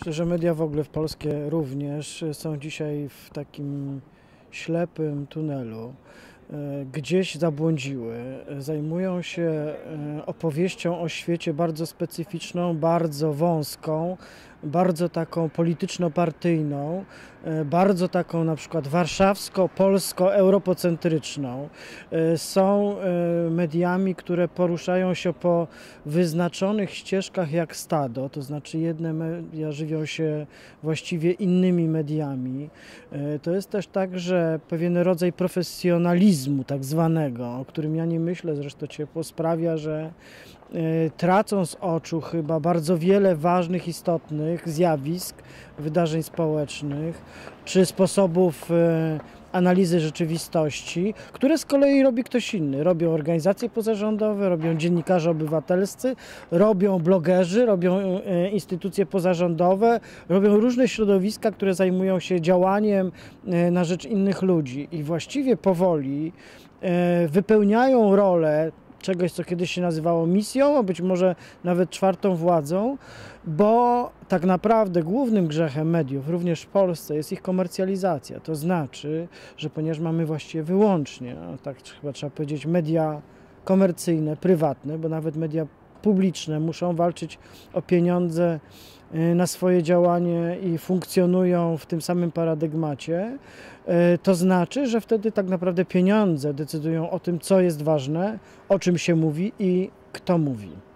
Myślę, że media w ogóle polskie również są dzisiaj w takim ślepym tunelu. Gdzieś zabłądziły, zajmują się opowieścią o świecie bardzo specyficzną, bardzo wąską, bardzo taką polityczno-partyjną, bardzo taką na przykład warszawsko-polsko-europocentryczną. Są mediami, które poruszają się po wyznaczonych ścieżkach jak stado, to znaczy jedne media żywią się właściwie innymi mediami. To jest też tak, że pewien rodzaj profesjonalizmu tak zwanego, o którym ja nie myślę, zresztą ciepło, sprawia, że tracą z oczu chyba bardzo wiele ważnych, istotnych zjawisk, wydarzeń społecznych czy sposobów analizy rzeczywistości, które z kolei robi ktoś inny. Robią organizacje pozarządowe, robią dziennikarze obywatelscy, robią blogerzy, robią instytucje pozarządowe, robią różne środowiska, które zajmują się działaniem na rzecz innych ludzi i właściwie powoli wypełniają rolę czegoś, co kiedyś się nazywało misją, a być może nawet czwartą władzą, bo tak naprawdę głównym grzechem mediów, również w Polsce, jest ich komercjalizacja. To znaczy, że ponieważ mamy właściwie wyłącznie, tak chyba trzeba powiedzieć, media komercyjne, prywatne, bo nawet media publiczne muszą walczyć o pieniądze na swoje działanie i funkcjonują w tym samym paradygmacie, to znaczy, że wtedy tak naprawdę pieniądze decydują o tym, co jest ważne, o czym się mówi i kto mówi.